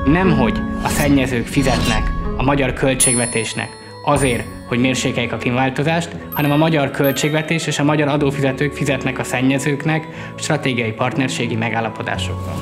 nemhogy a szennyezők fizetnek a magyar költségvetésnek azért, hogy mérsékeljék a klímaváltozást, hanem a magyar költségvetés és a magyar adófizetők fizetnek a szennyezőknek stratégiai partnerségi megállapodásokban.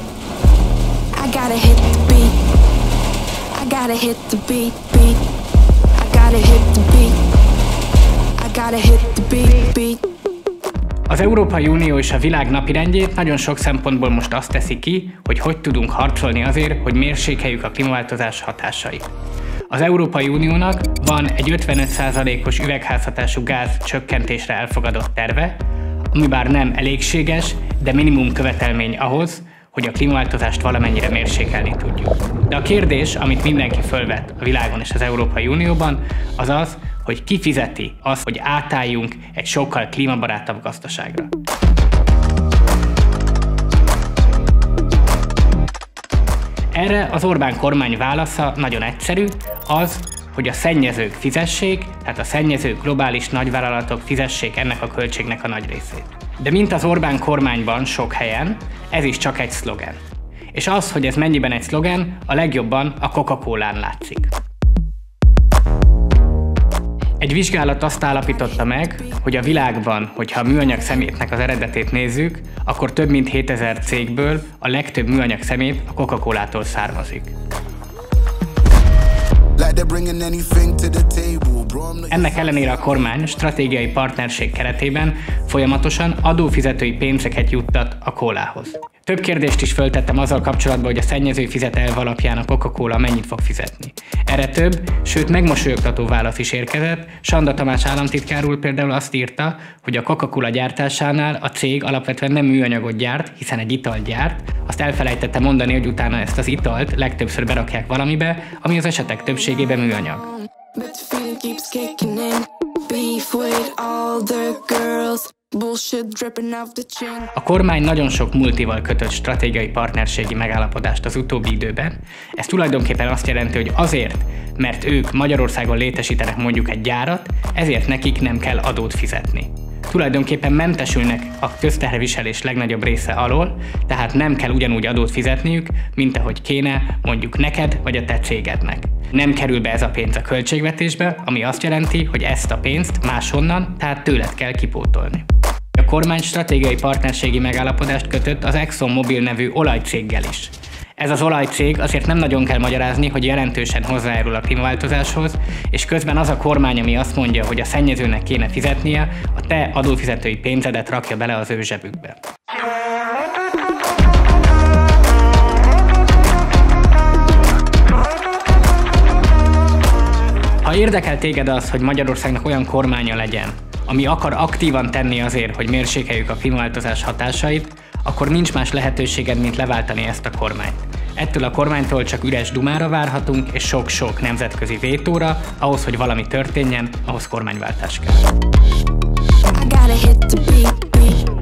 Az Európai Unió és a világ napirendjét nagyon sok szempontból most azt teszi ki, hogy tudunk harcolni azért, hogy mérsékeljük a klímaváltozás hatásait. Az Európai Uniónak van egy 55%-os üvegházhatású gáz csökkentésre elfogadott terve, ami bár nem elégséges, de minimum követelmény ahhoz, hogy a klímaváltozást valamennyire mérsékelni tudjuk. De a kérdés, amit mindenki fölvet a világon és az Európai Unióban, az az, hogy ki fizeti azt, hogy átálljunk egy sokkal klímabarátabb gazdaságra. Erre az Orbán kormány válasza nagyon egyszerű, az, hogy a szennyezők fizessék, tehát a szennyezők globális nagyvállalatok fizessék ennek a költségnek a nagy részét. De mint az Orbán kormányban sok helyen, ez is csak egy szlogen. És az, hogy ez mennyiben egy szlogen, a legjobban a Coca-Colán látszik. Egy vizsgálat azt állapította meg, hogy a világban, hogyha a műanyag szemétnek az eredetét nézzük, akkor több mint 7000 cégből a legtöbb műanyag szemét a Coca-Colától származik. Ennek ellenére a kormány stratégiai partnerség keretében folyamatosan adófizetői pénzeket juttat a kólához. Több kérdést is föltettem azzal kapcsolatban, hogy a szennyező fizet elv alapján a Coca-Cola mennyit fog fizetni. Erre több, sőt megmosolyogtató válasz is érkezett. Sanda Tamás államtitkár úr például azt írta, hogy a Coca-Cola gyártásánál a cég alapvetően nem műanyagot gyárt, hiszen egy italt gyárt, azt elfelejtette mondani, hogy utána ezt az italt legtöbbször berakják valamibe, ami az esetek többségében műanyag. A kormány nagyon sok multival kötött stratégiai partnerségi megállapodást az utóbbi időben. Ez tulajdonképpen azt jelenti, hogy azért, mert ők Magyarországon létesítenek mondjuk egy gyárat, ezért nekik nem kell adót fizetni. Tulajdonképpen mentesülnek a közteherviselés legnagyobb része alól, tehát nem kell ugyanúgy adót fizetniük, mint ahogy kéne mondjuk neked vagy a te cégednek. Nem kerül be ez a pénz a költségvetésbe, ami azt jelenti, hogy ezt a pénzt máshonnan, tehát tőled kell kipótolni. A kormány stratégiai partnerségi megállapodást kötött az ExxonMobil nevű olajcéggel is. Ez az olajcég azért nem nagyon kell magyarázni, hogy jelentősen hozzájárul a klímaváltozáshoz, és közben az a kormány, ami azt mondja, hogy a szennyezőnek kéne fizetnie, a te adófizetői pénzedet rakja bele az ő zsebükbe. Ha érdekel téged az, hogy Magyarországnak olyan kormánya legyen, ami akar aktívan tenni azért, hogy mérsékeljük a klímaváltozás hatásait, akkor nincs más lehetőséged, mint leváltani ezt a kormányt. Ettől a kormánytól csak üres dumára várhatunk, és sok-sok nemzetközi vétóra, ahhoz, hogy valami történjen, ahhoz kormányváltás kell.